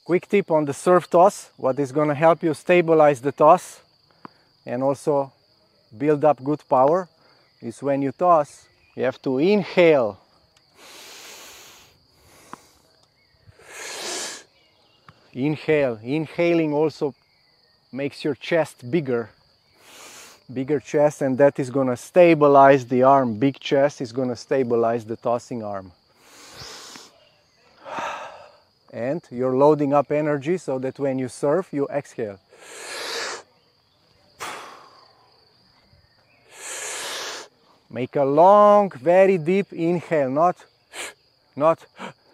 Quick tip on the surf toss, what is going to help you stabilize the toss and also build up good power is when you toss, you have to inhale. Inhale. Inhaling also makes your chest bigger chest, and that is going to stabilize the arm. Big chest is going to stabilize the tossing arm. And you're loading up energy so that when you surf, you exhale. Make a long, very deep inhale, not